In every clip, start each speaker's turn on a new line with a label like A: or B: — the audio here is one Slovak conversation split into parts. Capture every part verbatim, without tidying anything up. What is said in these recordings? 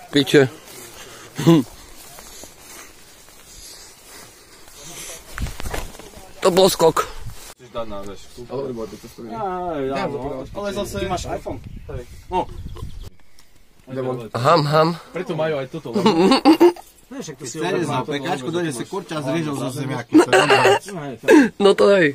A: piče. To bol skok.
B: Ale zase máš iPhone.
A: Ham, ham.
B: Preto majú aj toto.
C: Chceli za pekáčku, dojde si kurča s rýžou zo zemiaky.
A: No to hej.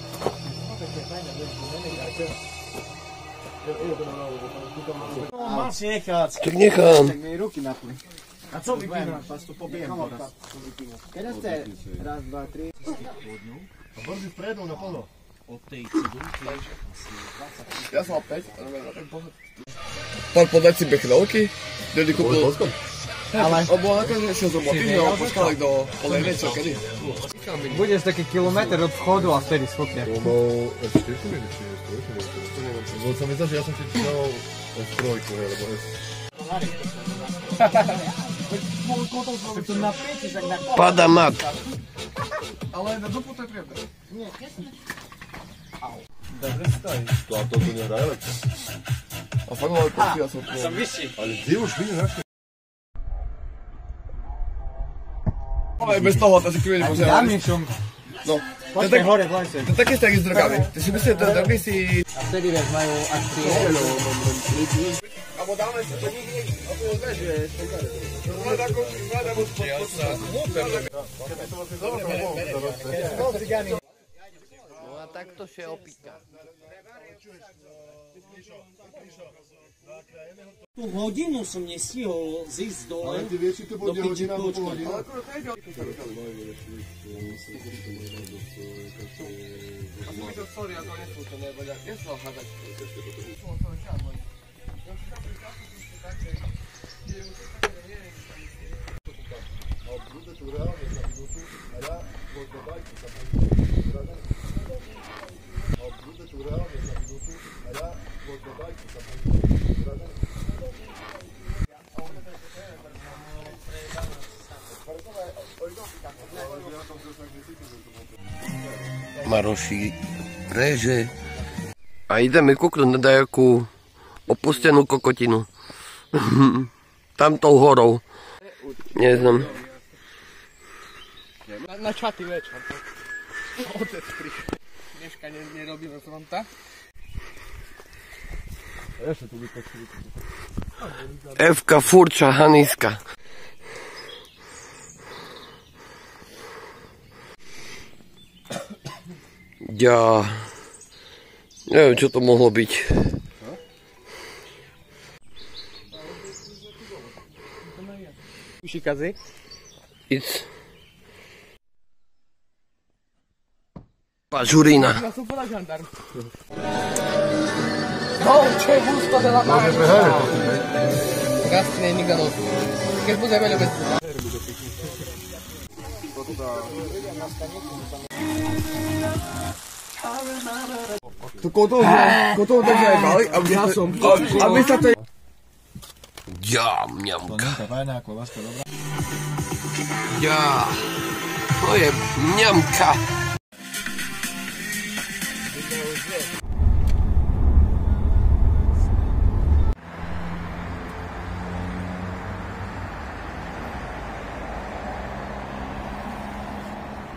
B: Mám si nechať.
A: Tak nechám.
C: Tak mi ruky napli.
B: A co vypínaš?
C: Pas to pobijem teraz. Teraz ste raz, dva, tri.
B: A brzy vpredu na polo. Od tej cedulky asi
D: Ja som opäť. Pán podať si bechnovky? Kedy kúpil? Ale... On bol nakoniec nešiel z roboty, že ho poskali do Olejnej, čo kedy?
C: Budeš taký kilometr od vchodu a vtedy skokne.
E: To bol ef štyri, či ef tri, neviem. Lebo sa mi zdá, že ja som ti čítal ef tri, alebo ef...
A: Pada mat.
D: Ale na dupu to je príjemné.
E: To a to tu nehraje lepšie.
D: A fakt ale počkej, ja som to...
E: Ale kde už vidím našli?
D: Ale bez toho, to si chvíli pozerali. No, to je tak hore, to je také strany s drogami. Ty si myslíš, že to drogy si...
C: A vtedy vieš, majú akcie.
D: Abo dáme si to nikdy, a to je zle, že je špekare. Mladá kočí, mladá kočí, ja sa...
A: No a takto się opíka.
B: tú hodinu som nestihol zísť dole.
E: Ale ty vieš, či to bude hodina alebo pol hodina?
D: A som mi to sorry, ako nesú to nebude, nesú hádať.
E: Bude tu reálne za minútu a ja od dodajky sa pani zradám. A bude tu reálne za minútu a ja od dodajky sa pani zradám.
A: Maroši reže. A ideme kúknuť na dajakú opustenú kokotinu. Tamtou horou. Neznám.
D: Na, na čatý večer. Otec prišiel. Dneška ne, nerobíme fronta.
A: Evka Furča Haniska. Ja... Neviem, čo to mohlo byť.
D: Ušikazy?
A: It's... Pažurina.
D: Ja som podľa žandarm. No, che gusto de la mano. Gasne Niganos. Keď bude veľa bez... To koto držia aj mali, aby ja som... Aby sa to...
A: Ja, mňamka. Ja, to je mňamka.